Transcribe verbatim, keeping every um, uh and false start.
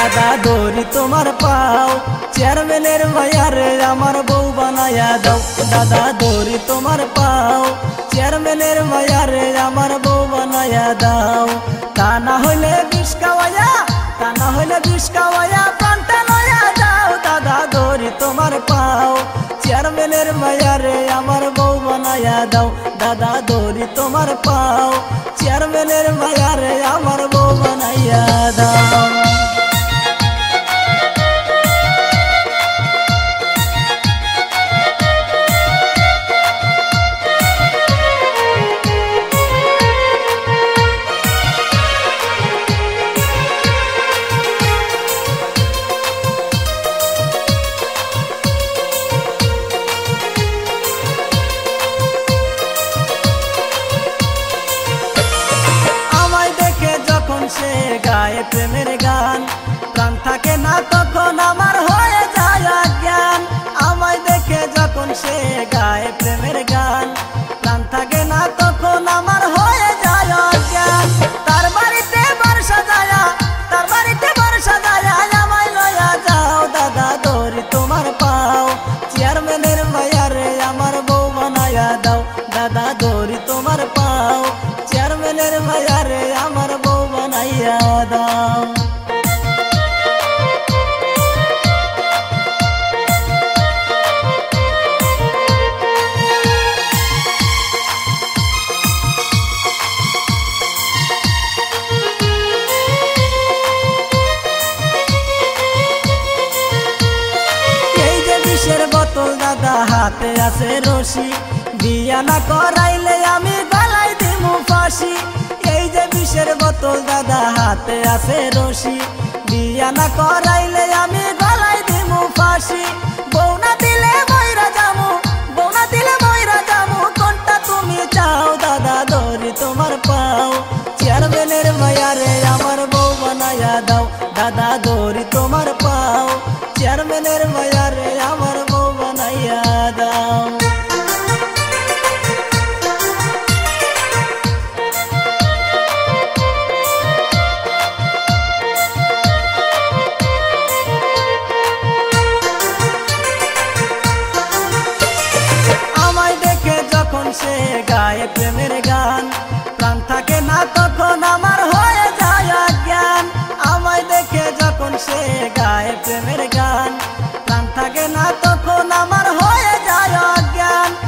दादा दौरी तुम्हार पाओ चेयरमैनेर मायारे आमार बউ बानाया दाओ दादा दौरी तुम्हार पाओ चेयरमैनेर मायारे आमार बউ बानाया दाओ ता ना हইলে বিষ খাওয়ায়া ता ना हইলে বিষ খাওয়ায়া প্রাণটা লয়া যাও दादा दौरी तुम्हार पाओ चेयरमैनेर मायारे आमार बউ बानाया दाओ दादा दौरी तुम्हार पाओ चेयरमैनेर मायारे आमार बউ बानाया दाओ। से गाए प्रेमेर गान प्राण थाके ना तखन आमार हये जाय अज्ञान आमाय देखे जखन से गाए प्रेमेर गान प्राण थाके ना तखन आमार हये जाय अज्ञान तार बाड़ीते बर्षा जाया तार बाड़ीते बर्षा जाया आमाय लया जाओ दादा दौरी तुम्हार पाओ चेयरमैनेर मायारे आमार बউ बानाया दाओ दादा दौरी तुम्हार पाओ चेयरमैनेर मायारे आमार बউ बानाया दाओ। विषेर बोतल दादा हाथे आछे रशि बिया ना कराइले आमी गलाय दिमु फाँसी এই যে বিষের বোতল দাদা হাতে আছে রশি বিয়া না করাইলে আমি গলায় দিমু ফাঁসি বউ না দিলে মইরা যামু বউ না দিলে মইরা যামু কোনটা তুমি চাও দাদা দৌরি তোমার পাও চেয়ারম্যানের মায়ারে আমার বউ বানায়া দাও দাদা দৌরি তোমার পাও চেয়ারম্যানের মায়ারে আমার বউ বানায়া দাও। से गाए प्रेमेर गान प्राण थाके ना तखन आमार हये जाय अज्ञान आमाय देखे जखन से गाए प्रेमेर गान प्राण थाके ना तखन आमार हये जाय अज्ञान